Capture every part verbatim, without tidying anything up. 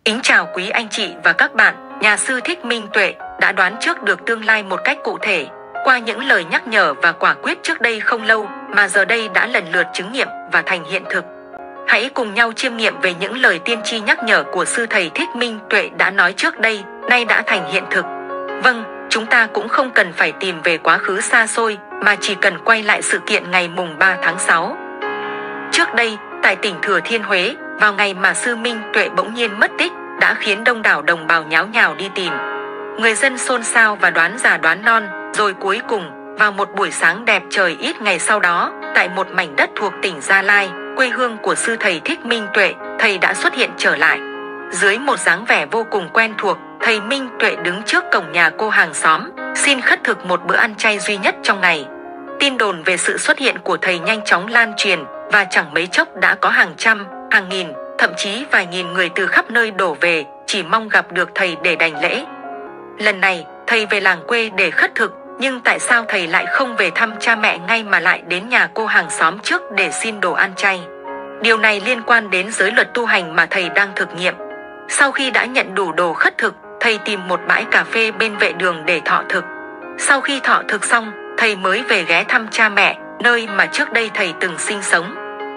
Kính chào quý anh chị và các bạn, nhà sư Thích Minh Tuệ đã đoán trước được tương lai một cách cụ thể qua những lời nhắc nhở và quả quyết trước đây không lâu mà giờ đây đã lần lượt chứng nghiệm và thành hiện thực. Hãy cùng nhau chiêm nghiệm về những lời tiên tri nhắc nhở của sư thầy Thích Minh Tuệ đã nói trước đây, nay đã thành hiện thực. Vâng, chúng ta cũng không cần phải tìm về quá khứ xa xôi mà chỉ cần quay lại sự kiện ngày mùng ba tháng sáu. Trước đây, tại tỉnh Thừa Thiên Huế, vào ngày mà sư Minh Tuệ bỗng nhiên mất tích đã khiến đông đảo đồng bào nháo nhào đi tìm. Người dân xôn xao và đoán già đoán non, rồi cuối cùng, vào một buổi sáng đẹp trời ít ngày sau đó, tại một mảnh đất thuộc tỉnh Gia Lai, quê hương của sư thầy Thích Minh Tuệ, thầy đã xuất hiện trở lại. Dưới một dáng vẻ vô cùng quen thuộc, thầy Minh Tuệ đứng trước cổng nhà cô hàng xóm, xin khất thực một bữa ăn chay duy nhất trong ngày. Tin đồn về sự xuất hiện của thầy nhanh chóng lan truyền và chẳng mấy chốc đã có hàng trăm, hàng nghìn, thậm chí vài nghìn người từ khắp nơi đổ về, chỉ mong gặp được thầy để đảnh lễ. Lần này, thầy về làng quê để khất thực, nhưng tại sao thầy lại không về thăm cha mẹ ngay mà lại đến nhà cô hàng xóm trước để xin đồ ăn chay? Điều này liên quan đến giới luật tu hành mà thầy đang thực nghiệm. Sau khi đã nhận đủ đồ khất thực, thầy tìm một bãi cà phê bên vệ đường để thọ thực. Sau khi thọ thực xong, thầy mới về ghé thăm cha mẹ, nơi mà trước đây thầy từng sinh sống.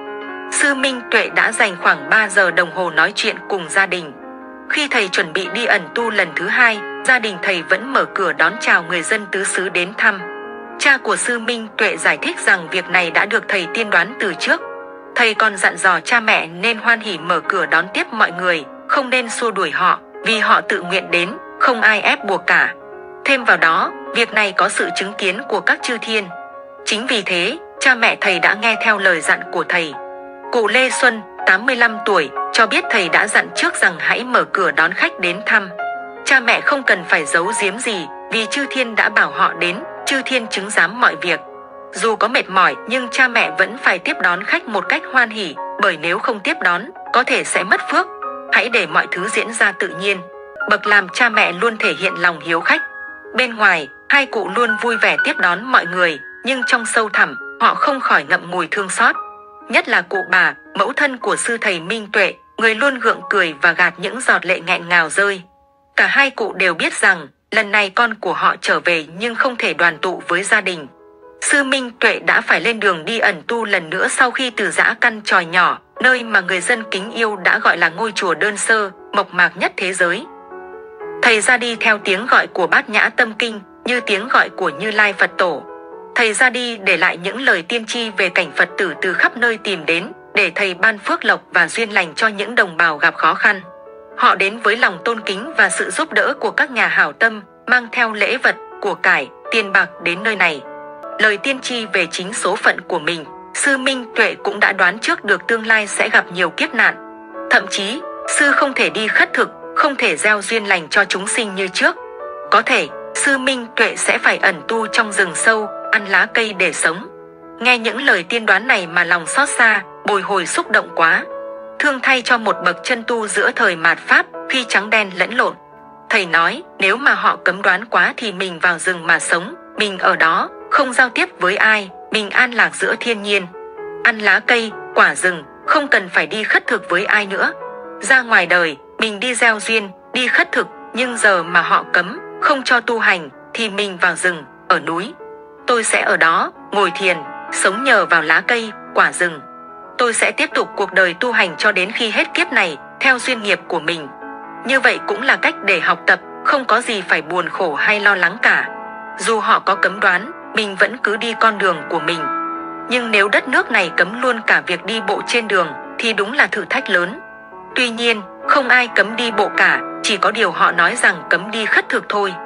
Sư Minh Tuệ đã dành khoảng ba giờ đồng hồ nói chuyện cùng gia đình. Khi thầy chuẩn bị đi ẩn tu lần thứ hai, gia đình thầy vẫn mở cửa đón chào người dân tứ xứ đến thăm. Cha của sư Minh Tuệ giải thích rằng việc này đã được thầy tiên đoán từ trước. Thầy còn dặn dò cha mẹ nên hoan hỉ mở cửa đón tiếp mọi người, không nên xua đuổi họ, vì họ tự nguyện đến, không ai ép buộc cả. Thêm vào đó, việc này có sự chứng kiến của các chư thiên. Chính vì thế, cha mẹ thầy đã nghe theo lời dặn của thầy. Cụ Lê Xuân, tám mươi lăm tuổi, cho biết thầy đã dặn trước rằng hãy mở cửa đón khách đến thăm. Cha mẹ không cần phải giấu giếm gì, vì chư thiên đã bảo họ đến, chư thiên chứng giám mọi việc. Dù có mệt mỏi nhưng cha mẹ vẫn phải tiếp đón khách một cách hoan hỉ, bởi nếu không tiếp đón, có thể sẽ mất phước. Hãy để mọi thứ diễn ra tự nhiên. Bậc làm cha mẹ luôn thể hiện lòng hiếu khách. Bên ngoài, hai cụ luôn vui vẻ tiếp đón mọi người, nhưng trong sâu thẳm, họ không khỏi ngậm ngùi thương xót. Nhất là cụ bà, mẫu thân của sư thầy Minh Tuệ, người luôn gượng cười và gạt những giọt lệ nghẹn ngào rơi. Cả hai cụ đều biết rằng, lần này con của họ trở về nhưng không thể đoàn tụ với gia đình. Sư Minh Tuệ đã phải lên đường đi ẩn tu lần nữa sau khi từ giã căn tròi nhỏ, nơi mà người dân kính yêu đã gọi là ngôi chùa đơn sơ, mộc mạc nhất thế giới. Thầy ra đi theo tiếng gọi của Bát Nhã Tâm Kinh, như tiếng gọi của Như Lai Phật Tổ. Thầy ra đi để lại những lời tiên tri về cảnh Phật tử từ khắp nơi tìm đến, để thầy ban phước lộc và duyên lành cho những đồng bào gặp khó khăn. Họ đến với lòng tôn kính và sự giúp đỡ của các nhà hảo tâm, mang theo lễ vật, của cải, tiền bạc đến nơi này. Lời tiên tri về chính số phận của mình, sư Minh Tuệ cũng đã đoán trước được tương lai sẽ gặp nhiều kiếp nạn. Thậm chí, sư không thể đi khất thực, không thể gieo duyên lành cho chúng sinh như trước. Có thể, sư Minh Tuệ sẽ phải ẩn tu trong rừng sâu, ăn lá cây để sống. Nghe những lời tiên đoán này mà lòng xót xa, bồi hồi xúc động quá. Thương thay cho một bậc chân tu giữa thời mạt Pháp, khi trắng đen lẫn lộn. Thầy nói, nếu mà họ cấm đoán quá thì mình vào rừng mà sống, mình ở đó, không giao tiếp với ai, mình an lạc giữa thiên nhiên. Ăn lá cây, quả rừng, không cần phải đi khất thực với ai nữa. Ra ngoài đời, mình đi gieo duyên, đi khất thực, nhưng giờ mà họ cấm, không cho tu hành, thì mình vào rừng, ở núi. Tôi sẽ ở đó, ngồi thiền, sống nhờ vào lá cây, quả rừng. Tôi sẽ tiếp tục cuộc đời tu hành cho đến khi hết kiếp này, theo duyên nghiệp của mình. Như vậy cũng là cách để học tập, không có gì phải buồn khổ hay lo lắng cả. Dù họ có cấm đoán, mình vẫn cứ đi con đường của mình. Nhưng nếu đất nước này cấm luôn cả việc đi bộ trên đường, thì đúng là thử thách lớn. Tuy nhiên, không ai cấm đi bộ cả, chỉ có điều họ nói rằng cấm đi khất thực thôi.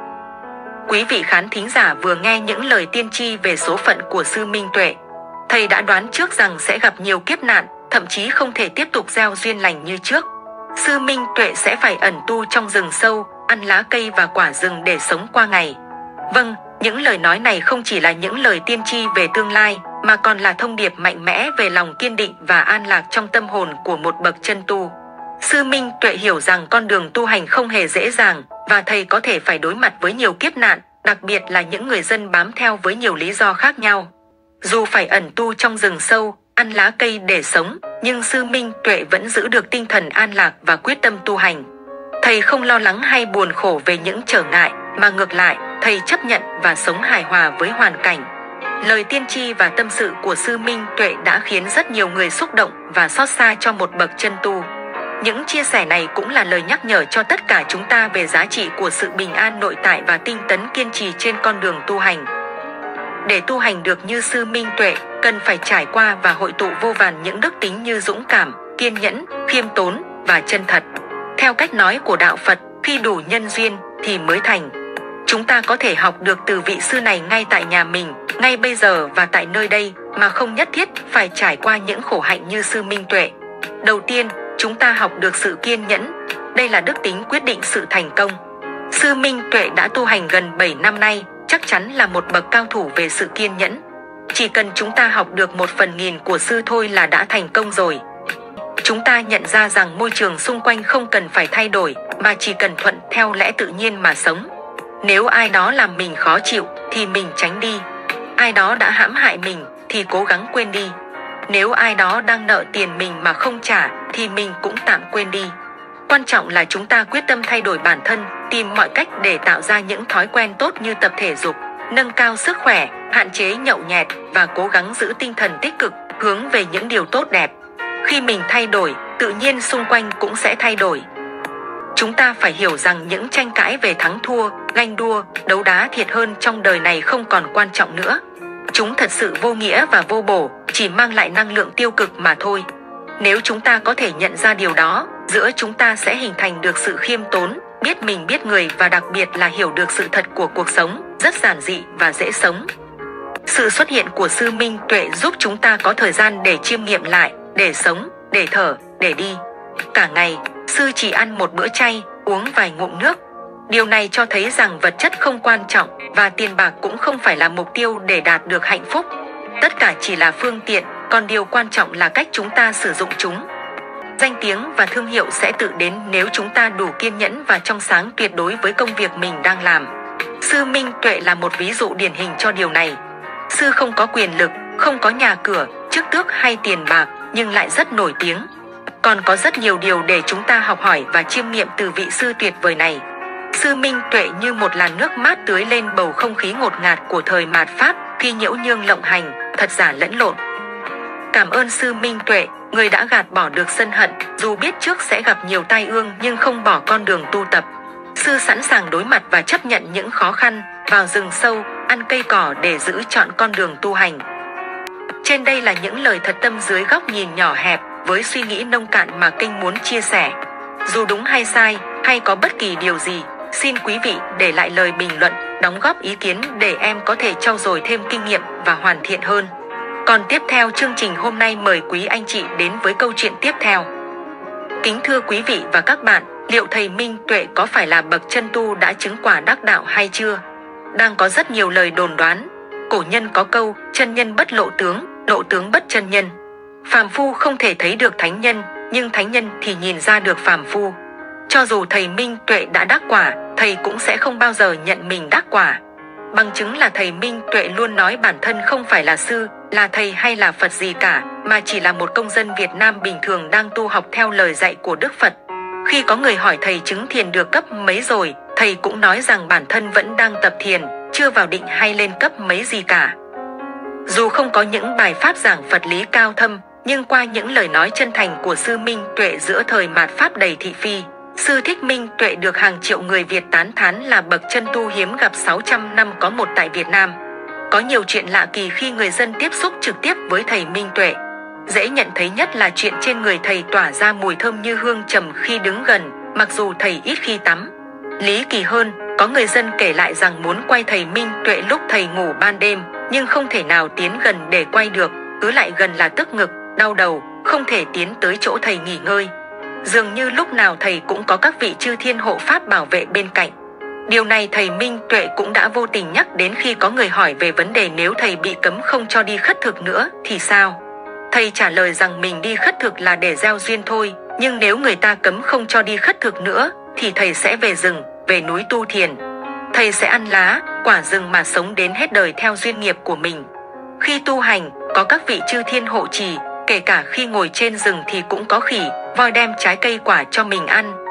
Quý vị khán thính giả vừa nghe những lời tiên tri về số phận của sư Minh Tuệ. Thầy đã đoán trước rằng sẽ gặp nhiều kiếp nạn, thậm chí không thể tiếp tục gieo duyên lành như trước. Sư Minh Tuệ sẽ phải ẩn tu trong rừng sâu, ăn lá cây và quả rừng để sống qua ngày. Vâng, những lời nói này không chỉ là những lời tiên tri về tương lai, mà còn là thông điệp mạnh mẽ về lòng kiên định và an lạc trong tâm hồn của một bậc chân tu. Sư Minh Tuệ hiểu rằng con đường tu hành không hề dễ dàng, và thầy có thể phải đối mặt với nhiều kiếp nạn, đặc biệt là những người dân bám theo với nhiều lý do khác nhau. Dù phải ẩn tu trong rừng sâu, ăn lá cây để sống, nhưng sư Minh Tuệ vẫn giữ được tinh thần an lạc và quyết tâm tu hành. Thầy không lo lắng hay buồn khổ về những trở ngại, mà ngược lại, thầy chấp nhận và sống hài hòa với hoàn cảnh. Lời tiên tri và tâm sự của sư Minh Tuệ đã khiến rất nhiều người xúc động và xót xa cho một bậc chân tu. Những chia sẻ này cũng là lời nhắc nhở cho tất cả chúng ta về giá trị của sự bình an nội tại và tinh tấn kiên trì trên con đường tu hành. Để tu hành được như sư Minh Tuệ, cần phải trải qua và hội tụ vô vàn những đức tính như dũng cảm, kiên nhẫn, khiêm tốn và chân thật. Theo cách nói của đạo Phật, khi đủ nhân duyên thì mới thành. Chúng ta có thể học được từ vị sư này ngay tại nhà mình, ngay bây giờ và tại nơi đây, mà không nhất thiết phải trải qua những khổ hạnh như sư Minh Tuệ. Đầu tiên, chúng ta học được sự kiên nhẫn. Đây là đức tính quyết định sự thành công. Sư Minh Tuệ đã tu hành gần bảy năm nay, chắc chắn là một bậc cao thủ về sự kiên nhẫn. Chỉ cần chúng ta học được một phần nghìn của sư thôi là đã thành công rồi. Chúng ta nhận ra rằng môi trường xung quanh không cần phải thay đổi, mà chỉ cần thuận theo lẽ tự nhiên mà sống. Nếu ai đó làm mình khó chịu, thì mình tránh đi. Ai đó đã hãm hại mình, thì cố gắng quên đi. Nếu ai đó đang nợ tiền mình mà không trả, thì mình cũng tạm quên đi. Quan trọng là chúng ta quyết tâm thay đổi bản thân, tìm mọi cách để tạo ra những thói quen tốt như tập thể dục, nâng cao sức khỏe, hạn chế nhậu nhẹt và cố gắng giữ tinh thần tích cực, hướng về những điều tốt đẹp. Khi mình thay đổi, tự nhiên xung quanh cũng sẽ thay đổi. Chúng ta phải hiểu rằng những tranh cãi về thắng thua, ganh đua, đấu đá thiệt hơn trong đời này không còn quan trọng nữa. Chúng thật sự vô nghĩa và vô bổ, chỉ mang lại năng lượng tiêu cực mà thôi. Nếu chúng ta có thể nhận ra điều đó, giữa chúng ta sẽ hình thành được sự khiêm tốn, biết mình biết người và đặc biệt là hiểu được sự thật của cuộc sống, rất giản dị và dễ sống. Sự xuất hiện của sư Minh Tuệ giúp chúng ta có thời gian để chiêm nghiệm lại, để sống, để thở, để đi. Cả ngày, sư chỉ ăn một bữa chay, uống vài ngụm nước. Điều này cho thấy rằng vật chất không quan trọng và tiền bạc cũng không phải là mục tiêu để đạt được hạnh phúc. Tất cả chỉ là phương tiện, còn điều quan trọng là cách chúng ta sử dụng chúng. Danh tiếng và thương hiệu sẽ tự đến nếu chúng ta đủ kiên nhẫn và trong sáng tuyệt đối với công việc mình đang làm. Sư Minh Tuệ là một ví dụ điển hình cho điều này. Sư không có quyền lực, không có nhà cửa, chức tước hay tiền bạc, nhưng lại rất nổi tiếng. Còn có rất nhiều điều để chúng ta học hỏi và chiêm nghiệm từ vị sư tuyệt vời này. Sư Minh Tuệ như một làn nước mát tưới lên bầu không khí ngột ngạt của thời mạt Pháp khi nhiễu nhương lộng hành, thật giả lẫn lộn. Cảm ơn sư Minh Tuệ, người đã gạt bỏ được sân hận, dù biết trước sẽ gặp nhiều tai ương nhưng không bỏ con đường tu tập. Sư sẵn sàng đối mặt và chấp nhận những khó khăn, vào rừng sâu, ăn cây cỏ để giữ chọn con đường tu hành. Trên đây là những lời thật tâm dưới góc nhìn nhỏ hẹp, với suy nghĩ nông cạn mà kênh muốn chia sẻ. Dù đúng hay sai, hay có bất kỳ điều gì, xin quý vị để lại lời bình luận, đóng góp ý kiến để em có thể trau dồi thêm kinh nghiệm và hoàn thiện hơn. Còn tiếp theo chương trình hôm nay mời quý anh chị đến với câu chuyện tiếp theo. Kính thưa quý vị và các bạn, liệu thầy Minh Tuệ có phải là bậc chân tu đã chứng quả đắc đạo hay chưa? Đang có rất nhiều lời đồn đoán. Cổ nhân có câu, chân nhân bất lộ tướng, lộ tướng bất chân nhân. Phàm phu không thể thấy được thánh nhân, nhưng thánh nhân thì nhìn ra được phàm phu. Cho dù thầy Minh Tuệ đã đắc quả, thầy cũng sẽ không bao giờ nhận mình đắc quả. Bằng chứng là thầy Minh Tuệ luôn nói bản thân không phải là sư, là thầy hay là Phật gì cả, mà chỉ là một công dân Việt Nam bình thường đang tu học theo lời dạy của Đức Phật. Khi có người hỏi thầy chứng thiền được cấp mấy rồi, thầy cũng nói rằng bản thân vẫn đang tập thiền, chưa vào định hay lên cấp mấy gì cả. Dù không có những bài pháp giảng Phật lý cao thâm, nhưng qua những lời nói chân thành của sư Minh Tuệ giữa thời mạt Pháp đầy thị phi, sư Thích Minh Tuệ được hàng triệu người Việt tán thán là bậc chân tu hiếm gặp sáu trăm năm có một tại Việt Nam. Có nhiều chuyện lạ kỳ khi người dân tiếp xúc trực tiếp với thầy Minh Tuệ. Dễ nhận thấy nhất là chuyện trên người thầy tỏa ra mùi thơm như hương trầm khi đứng gần, mặc dù thầy ít khi tắm. Lý kỳ hơn, có người dân kể lại rằng muốn quay thầy Minh Tuệ lúc thầy ngủ ban đêm, nhưng không thể nào tiến gần để quay được, cứ lại gần là tức ngực, đau đầu, không thể tiến tới chỗ thầy nghỉ ngơi. Dường như lúc nào thầy cũng có các vị chư thiên hộ pháp bảo vệ bên cạnh. Điều này thầy Minh Tuệ cũng đã vô tình nhắc đến khi có người hỏi về vấn đề nếu thầy bị cấm không cho đi khất thực nữa thì sao. Thầy trả lời rằng mình đi khất thực là để gieo duyên thôi, nhưng nếu người ta cấm không cho đi khất thực nữa thì thầy sẽ về rừng, về núi tu thiền. Thầy sẽ ăn lá, quả rừng mà sống đến hết đời theo duyên nghiệp của mình. Khi tu hành, có các vị chư thiên hộ trì, kể cả khi ngồi trên rừng thì cũng có khỉ, voi đem trái cây quả cho mình ăn,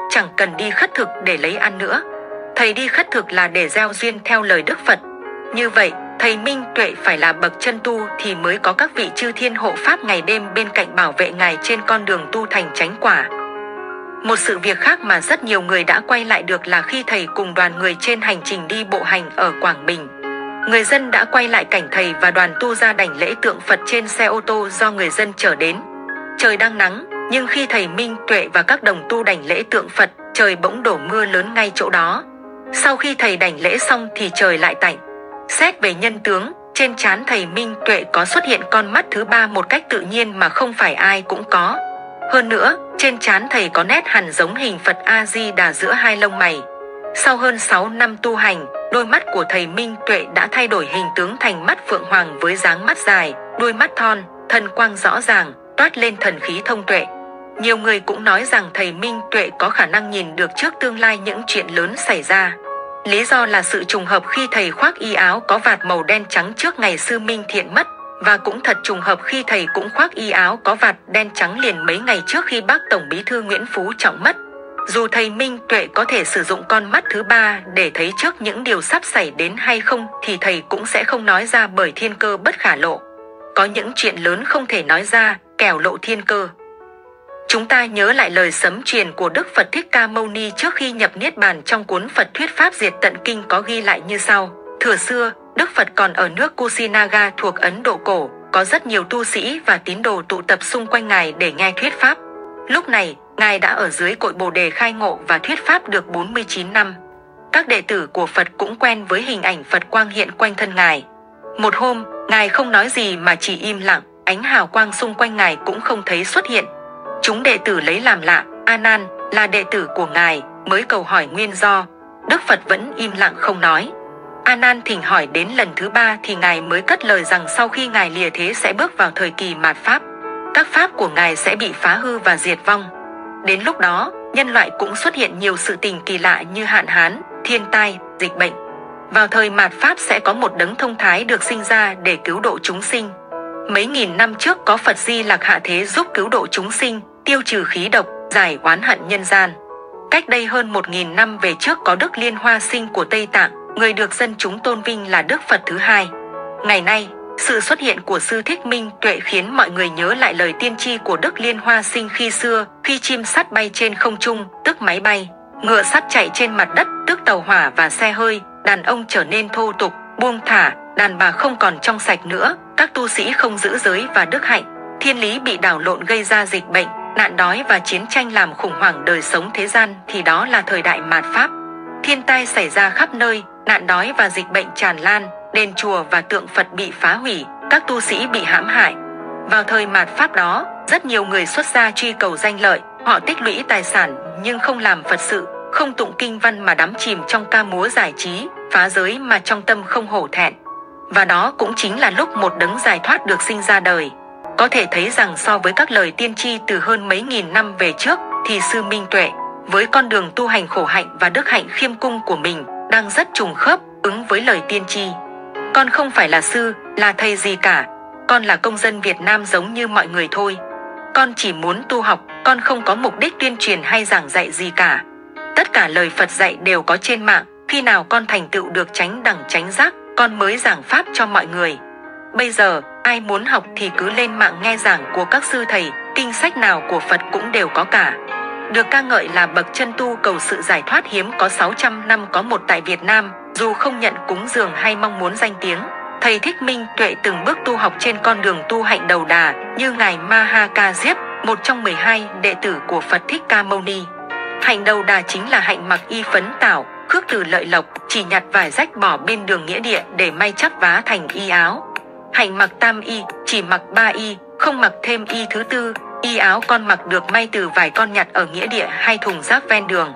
chẳng cần đi khất thực để lấy ăn nữa. Thầy đi khất thực là để gieo duyên theo lời Đức Phật. Như vậy, thầy minh tuệ phải là bậc chân tu thì mới có các vị chư thiên hộ pháp ngày đêm bên cạnh bảo vệ ngài trên con đường tu thành chánh quả. Một sự việc khác mà rất nhiều người đã quay lại được là khi thầy cùng đoàn người trên hành trình đi bộ hành ở Quảng Bình. Người dân đã quay lại cảnh thầy và đoàn tu ra đảnh lễ tượng Phật trên xe ô tô do người dân chở đến. Trời đang nắng, nhưng khi thầy minh tuệ và các đồng tu đảnh lễ tượng Phật, trời bỗng đổ mưa lớn ngay chỗ đó. Sau khi thầy đảnh lễ xong thì trời lại tạnh. Xét về nhân tướng, trên trán thầy minh tuệ có xuất hiện con mắt thứ ba một cách tự nhiên mà không phải ai cũng có. Hơn nữa, trên trán thầy có nét hằn giống hình Phật A-di-đà giữa hai lông mày. Sau hơn sáu năm tu hành, đôi mắt của thầy minh tuệ đã thay đổi hình tướng thành mắt phượng hoàng với dáng mắt dài, đuôi mắt thon, thần quang rõ ràng, toát lên thần khí thông tuệ. Nhiều người cũng nói rằng thầy minh tuệ có khả năng nhìn được trước tương lai những chuyện lớn xảy ra. Lý do là sự trùng hợp khi thầy khoác y áo có vạt màu đen trắng trước ngày sư Minh Thiện mất, và cũng thật trùng hợp khi thầy cũng khoác y áo có vạt đen trắng liền mấy ngày trước khi bác Tổng Bí thư Nguyễn Phú Trọng mất. Dù thầy minh tuệ có thể sử dụng con mắt thứ ba để thấy trước những điều sắp xảy đến hay không thì thầy cũng sẽ không nói ra bởi thiên cơ bất khả lộ. Có những chuyện lớn không thể nói ra, kẻo lộ thiên cơ. Chúng ta nhớ lại lời sấm truyền của Đức Phật Thích Ca Mâu Ni trước khi nhập Niết Bàn trong cuốn Phật Thuyết Pháp Diệt Tận Kinh có ghi lại như sau. Thuở xưa, Đức Phật còn ở nước Kusinaga thuộc Ấn Độ cổ, có rất nhiều tu sĩ và tín đồ tụ tập xung quanh Ngài để nghe thuyết Pháp. Lúc này, Ngài đã ở dưới cội Bồ Đề khai ngộ và thuyết Pháp được bốn mươi chín năm. Các đệ tử của Phật cũng quen với hình ảnh Phật quang hiện quanh thân Ngài. Một hôm, Ngài không nói gì mà chỉ im lặng, ánh hào quang xung quanh Ngài cũng không thấy xuất hiện. Chúng đệ tử lấy làm lạ, A Nan là đệ tử của Ngài, mới cầu hỏi nguyên do. Đức Phật vẫn im lặng không nói. A Nan thỉnh hỏi đến lần thứ ba thì Ngài mới cất lời rằng sau khi Ngài lìa thế sẽ bước vào thời kỳ mạt Pháp. Các Pháp của Ngài sẽ bị phá hư và diệt vong. Đến lúc đó, nhân loại cũng xuất hiện nhiều sự tình kỳ lạ như hạn hán, thiên tai, dịch bệnh. Vào thời mạt Pháp sẽ có một đấng thông thái được sinh ra để cứu độ chúng sinh. Mấy nghìn năm trước có Phật Di Lặc hạ thế giúp cứu độ chúng sinh, tiêu trừ khí độc, giải oán hận nhân gian. Cách đây hơn một nghìn năm về trước có Đức Liên Hoa Sinh của Tây Tạng, người được dân chúng tôn vinh là Đức Phật thứ hai. Ngày nay, sự xuất hiện của Sư Thích Minh Tuệ khiến mọi người nhớ lại lời tiên tri của Đức Liên Hoa Sinh khi xưa, khi chim sắt bay trên không trung, tức máy bay, ngựa sắt chạy trên mặt đất, tức tàu hỏa và xe hơi, đàn ông trở nên thô tục, buông thả, đàn bà không còn trong sạch nữa, các tu sĩ không giữ giới và đức hạnh, thiên lý bị đảo lộn gây ra dịch bệnh, nạn đói và chiến tranh làm khủng hoảng đời sống thế gian thì đó là thời đại mạt Pháp. Thiên tai xảy ra khắp nơi, nạn đói và dịch bệnh tràn lan, đền chùa và tượng Phật bị phá hủy, các tu sĩ bị hãm hại. Vào thời mạt Pháp đó, rất nhiều người xuất gia truy cầu danh lợi, họ tích lũy tài sản nhưng không làm Phật sự, không tụng kinh văn mà đắm chìm trong ca múa giải trí, phá giới mà trong tâm không hổ thẹn. Và đó cũng chính là lúc một đấng giải thoát được sinh ra đời. Có thể thấy rằng so với các lời tiên tri từ hơn mấy nghìn năm về trước thì Sư Minh Tuệ, với con đường tu hành khổ hạnh và đức hạnh khiêm cung của mình, đang rất trùng khớp, ứng với lời tiên tri. Con không phải là sư, là thầy gì cả. Con là công dân Việt Nam giống như mọi người thôi. Con chỉ muốn tu học, con không có mục đích tuyên truyền hay giảng dạy gì cả. Tất cả lời Phật dạy đều có trên mạng, khi nào con thành tựu được chánh đẳng chánh giác, con mới giảng pháp cho mọi người. Bây giờ, ai muốn học thì cứ lên mạng nghe giảng của các sư thầy, kinh sách nào của Phật cũng đều có cả. Được ca ngợi là bậc chân tu cầu sự giải thoát hiếm có sáu trăm năm có một tại Việt Nam, dù không nhận cúng dường hay mong muốn danh tiếng. Thầy Thích Minh Tuệ từng bước tu học trên con đường tu hạnh đầu đà, như Ngài Ma Ha Ca Diếp, một trong mười hai đệ tử của Phật Thích Ca Mâu Ni. Hạnh đầu đà chính là hạnh mặc y phấn tảo, khước từ lợi lộc, chỉ nhặt vải rách bỏ bên đường nghĩa địa để may chắp vá thành y áo. Hạnh mặc tam y, chỉ mặc ba y, không mặc thêm y thứ tư, y áo con mặc được may từ vải con nhặt ở nghĩa địa hay thùng rác ven đường.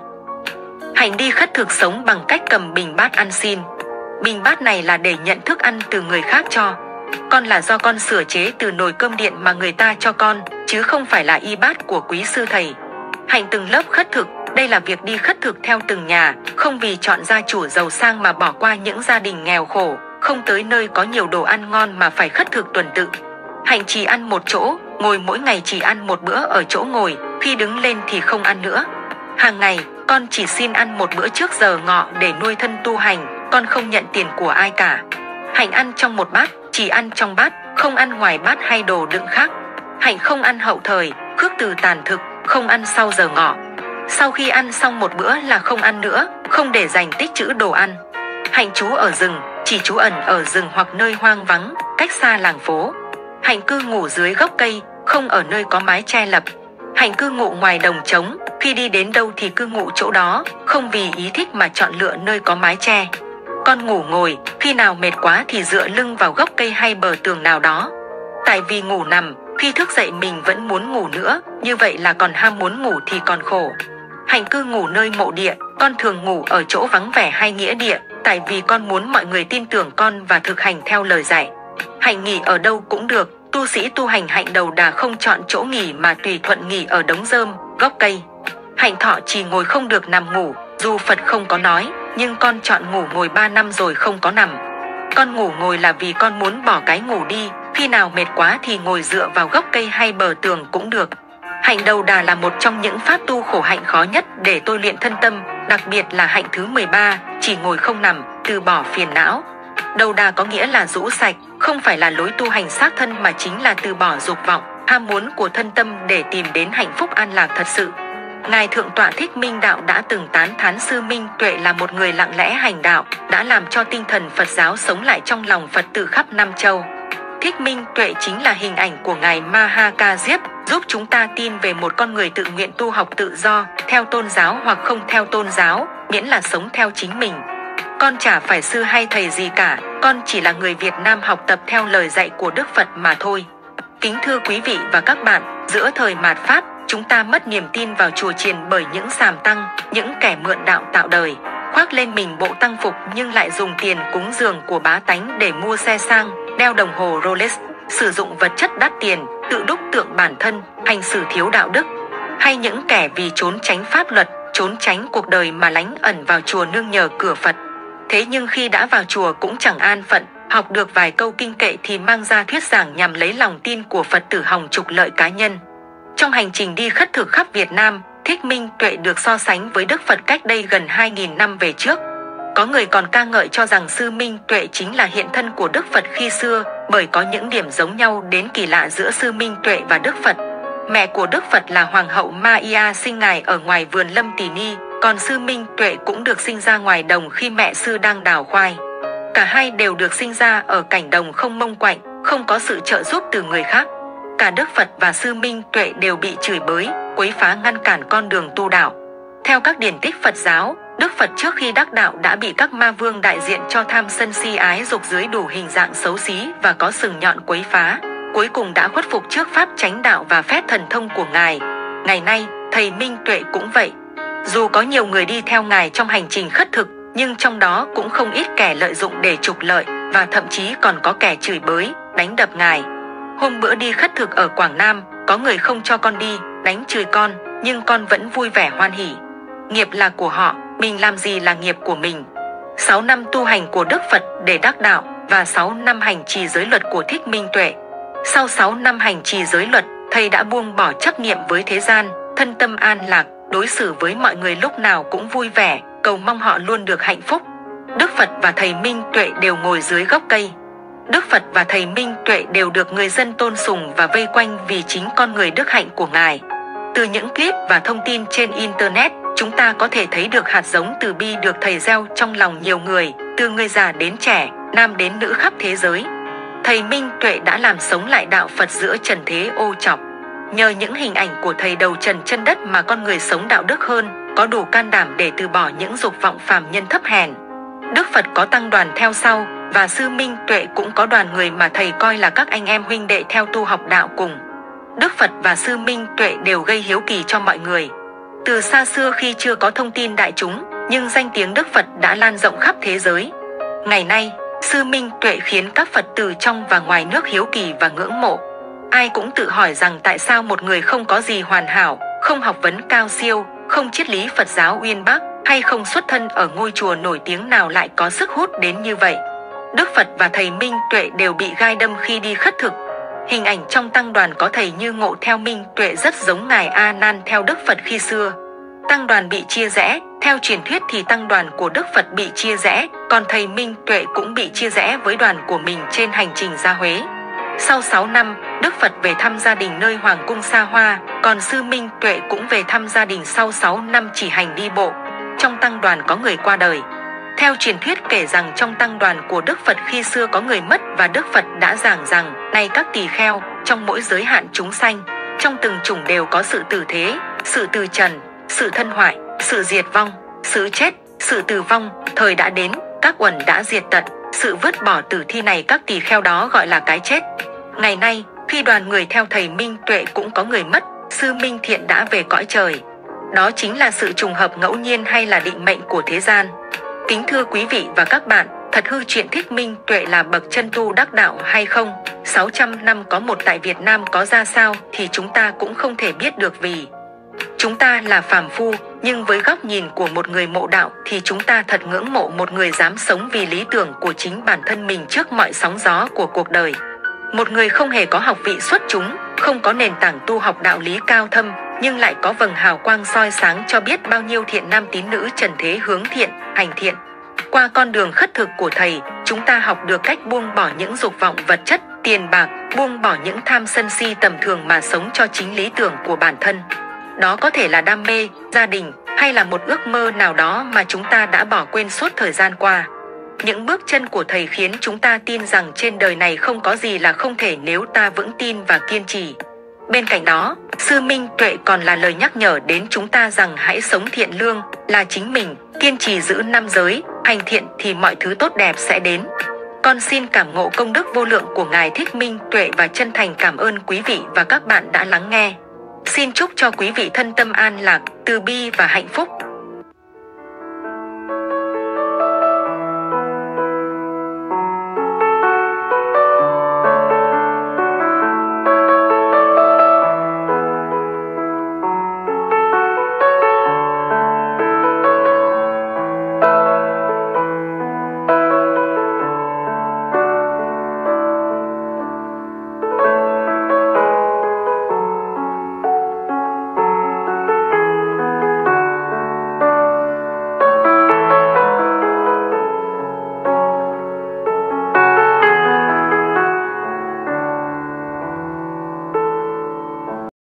Hạnh đi khất thực sống bằng cách cầm bình bát ăn xin. Bình bát này là để nhận thức ăn từ người khác cho. Con là do con sửa chế từ nồi cơm điện mà người ta cho con, chứ không phải là y bát của quý sư thầy. Hạnh từng lớp khất thực, đây là việc đi khất thực theo từng nhà, không vì chọn gia chủ giàu sang mà bỏ qua những gia đình nghèo khổ, không tới nơi có nhiều đồ ăn ngon mà phải khất thực tuần tự. Hạnh chỉ ăn một chỗ, ngồi mỗi ngày chỉ ăn một bữa ở chỗ ngồi, khi đứng lên thì không ăn nữa. Hàng ngày, con chỉ xin ăn một bữa trước giờ ngọ để nuôi thân tu hành, con không nhận tiền của ai cả. Hạnh ăn trong một bát, chỉ ăn trong bát, không ăn ngoài bát hay đồ đựng khác. Hạnh không ăn hậu thời, khước từ tàn thực, không ăn sau giờ ngọ. Sau khi ăn xong một bữa là không ăn nữa, không để dành tích trữ đồ ăn. Hạnh trú ở rừng, chỉ trú ẩn ở rừng hoặc nơi hoang vắng, cách xa làng phố. Hạnh cư ngụ dưới gốc cây, không ở nơi có mái che lập. Hạnh cư ngụ ngoài đồng trống, khi đi đến đâu thì cư ngụ chỗ đó, không vì ý thích mà chọn lựa nơi có mái che. Con ngủ ngồi, khi nào mệt quá thì dựa lưng vào gốc cây hay bờ tường nào đó. Tại vì ngủ nằm, khi thức dậy mình vẫn muốn ngủ nữa, như vậy là còn ham muốn ngủ thì còn khổ. Hạnh cư ngủ nơi mộ địa, con thường ngủ ở chỗ vắng vẻ hay nghĩa địa, tại vì con muốn mọi người tin tưởng con và thực hành theo lời dạy. Hạnh nghỉ ở đâu cũng được, tu sĩ tu hành hạnh đầu đà không chọn chỗ nghỉ mà tùy thuận nghỉ ở đống rơm, gốc cây. Hạnh thọ chỉ ngồi không được nằm ngủ, dù Phật không có nói, nhưng con chọn ngủ ngồi ba năm rồi không có nằm. Con ngủ ngồi là vì con muốn bỏ cái ngủ đi, khi nào mệt quá thì ngồi dựa vào gốc cây hay bờ tường cũng được. Hạnh đầu đà là một trong những pháp tu khổ hạnh khó nhất để tôi luyện thân tâm, đặc biệt là hạnh thứ mười ba, chỉ ngồi không nằm, từ bỏ phiền não. Đầu đà có nghĩa là rũ sạch, không phải là lối tu hành xác thân mà chính là từ bỏ dục vọng, ham muốn của thân tâm để tìm đến hạnh phúc an lạc thật sự. Ngài Thượng tọa Thích Minh Đạo đã từng tán thán Sư Minh Tuệ là một người lặng lẽ hành đạo, đã làm cho tinh thần Phật giáo sống lại trong lòng Phật tử khắp năm châu. Thích Minh Tuệ chính là hình ảnh của Ngài Maha Diếp, giúp chúng ta tin về một con người tự nguyện tu học tự do, theo tôn giáo hoặc không theo tôn giáo, miễn là sống theo chính mình. Con chả phải sư hay thầy gì cả, con chỉ là người Việt Nam học tập theo lời dạy của Đức Phật mà thôi. Kính thưa quý vị và các bạn, giữa thời mạt Pháp, chúng ta mất niềm tin vào chùa chiền bởi những sàm tăng, những kẻ mượn đạo tạo đời, khoác lên mình bộ tăng phục nhưng lại dùng tiền cúng dường của bá tánh để mua xe sang, đeo đồng hồ Rolex, sử dụng vật chất đắt tiền, tự đúc tượng bản thân, hành xử thiếu đạo đức. Hay những kẻ vì trốn tránh pháp luật, trốn tránh cuộc đời mà lánh ẩn vào chùa nương nhờ cửa Phật. Thế nhưng khi đã vào chùa cũng chẳng an phận, học được vài câu kinh kệ thì mang ra thuyết giảng nhằm lấy lòng tin của Phật tử hòng trục lợi cá nhân. Trong hành trình đi khất thực khắp Việt Nam, Thích Minh Tuệ được so sánh với Đức Phật cách đây gần hai nghìn năm về trước. Có người còn ca ngợi cho rằng Sư Minh Tuệ chính là hiện thân của Đức Phật khi xưa, bởi có những điểm giống nhau đến kỳ lạ giữa Sư Minh Tuệ và Đức Phật. Mẹ của Đức Phật là Hoàng hậu Maia sinh Ngài ở ngoài vườn Lâm Tỳ Ni, còn Sư Minh Tuệ cũng được sinh ra ngoài đồng khi mẹ Sư đang đào khoai. Cả hai đều được sinh ra ở cảnh đồng không mông quạnh, không có sự trợ giúp từ người khác. Cả Đức Phật và Sư Minh Tuệ đều bị chửi bới, quấy phá ngăn cản con đường tu đạo. Theo các điển tích Phật giáo, Đức Phật trước khi đắc đạo đã bị các ma vương đại diện cho tham sân si ái dục dưới đủ hình dạng xấu xí và có sừng nhọn quấy phá. Cuối cùng đã khuất phục trước pháp chánh đạo và phép thần thông của Ngài. Ngày nay, Thầy Minh Tuệ cũng vậy. Dù có nhiều người đi theo Ngài trong hành trình khất thực, nhưng trong đó cũng không ít kẻ lợi dụng để trục lợi, và thậm chí còn có kẻ chửi bới, đánh đập Ngài. Hôm bữa đi khất thực ở Quảng Nam, có người không cho con đi, đánh chửi con, nhưng con vẫn vui vẻ hoan hỉ. Nghiệp là của họ, mình làm gì là nghiệp của mình. sáu năm tu hành của Đức Phật để đắc đạo và sáu năm hành trì giới luật của Thích Minh Tuệ. Sau sáu năm hành trì giới luật, Thầy đã buông bỏ chấp niệm với thế gian, thân tâm an lạc, đối xử với mọi người lúc nào cũng vui vẻ, cầu mong họ luôn được hạnh phúc. Đức Phật và Thầy Minh Tuệ đều ngồi dưới gốc cây. Đức Phật và Thầy Minh Tuệ đều được người dân tôn sùng và vây quanh vì chính con người đức hạnh của Ngài. Từ những clip và thông tin trên Internet, chúng ta có thể thấy được hạt giống từ bi được Thầy gieo trong lòng nhiều người, từ người già đến trẻ, nam đến nữ khắp thế giới. Thầy Minh Tuệ đã làm sống lại đạo Phật giữa trần thế ô trọc. Nhờ những hình ảnh của Thầy đầu trần chân đất mà con người sống đạo đức hơn, có đủ can đảm để từ bỏ những dục vọng phàm nhân thấp hèn. Đức Phật có tăng đoàn theo sau, và Sư Minh Tuệ cũng có đoàn người mà Thầy coi là các anh em huynh đệ theo tu học đạo cùng. Đức Phật và Sư Minh Tuệ đều gây hiếu kỳ cho mọi người. Từ xa xưa khi chưa có thông tin đại chúng, nhưng danh tiếng Đức Phật đã lan rộng khắp thế giới. Ngày nay, Sư Minh Tuệ khiến các Phật tử trong và ngoài nước hiếu kỳ và ngưỡng mộ. Ai cũng tự hỏi rằng tại sao một người không có gì hoàn hảo, không học vấn cao siêu, không triết lý Phật giáo uyên bác, hay không xuất thân ở ngôi chùa nổi tiếng nào lại có sức hút đến như vậy. Đức Phật và Thầy Minh Tuệ đều bị gai đâm khi đi khất thực. Hình ảnh trong tăng đoàn có Thầy Như Ngộ theo Minh Tuệ rất giống Ngài A Nan theo Đức Phật khi xưa. Tăng đoàn bị chia rẽ. Theo truyền thuyết thì tăng đoàn của Đức Phật bị chia rẽ, còn thầy Minh Tuệ cũng bị chia rẽ với đoàn của mình trên hành trình ra Huế. Sau sáu năm, Đức Phật về thăm gia đình nơi Hoàng cung Sa Hoa, còn sư Minh Tuệ cũng về thăm gia đình sau sáu năm chỉ hành đi bộ. Trong tăng đoàn có người qua đời. Theo truyền thuyết kể rằng trong tăng đoàn của Đức Phật khi xưa có người mất và Đức Phật đã giảng rằng, này các tỳ kheo, trong mỗi giới hạn chúng sanh, trong từng chủng đều có sự tử thế, sự từ trần, sự thân hoại, sự diệt vong, sự chết, sự tử vong, thời đã đến, các uẩn đã diệt tận, sự vứt bỏ tử thi này các tỳ kheo đó gọi là cái chết. Ngày nay, khi đoàn người theo thầy Minh Tuệ cũng có người mất, sư Minh Thiện đã về cõi trời. Đó chính là sự trùng hợp ngẫu nhiên hay là định mệnh của thế gian? Kính thưa quý vị và các bạn, thật hư chuyện Thích Minh Tuệ là bậc chân tu đắc đạo hay không? sáu trăm năm có một tại Việt Nam có ra sao thì chúng ta cũng không thể biết được, vì chúng ta là phàm phu, nhưng với góc nhìn của một người mộ đạo thì chúng ta thật ngưỡng mộ một người dám sống vì lý tưởng của chính bản thân mình trước mọi sóng gió của cuộc đời. Một người không hề có học vị xuất chúng, không có nền tảng tu học đạo lý cao thâm, nhưng lại có vầng hào quang soi sáng cho biết bao nhiêu thiện nam tín nữ trần thế hướng thiện, hành thiện. Qua con đường khất thực của thầy, chúng ta học được cách buông bỏ những dục vọng vật chất, tiền bạc, buông bỏ những tham sân si tầm thường mà sống cho chính lý tưởng của bản thân. Đó có thể là đam mê, gia đình, hay là một ước mơ nào đó mà chúng ta đã bỏ quên suốt thời gian qua. Những bước chân của thầy khiến chúng ta tin rằng trên đời này không có gì là không thể nếu ta vững tin và kiên trì. Bên cạnh đó, sư Minh Tuệ còn là lời nhắc nhở đến chúng ta rằng hãy sống thiện lương, là chính mình, kiên trì giữ năm giới, hành thiện thì mọi thứ tốt đẹp sẽ đến. Con xin cảm ngộ công đức vô lượng của Ngài Thích Minh Tuệ và chân thành cảm ơn quý vị và các bạn đã lắng nghe. Xin chúc cho quý vị thân tâm an lạc, từ bi và hạnh phúc.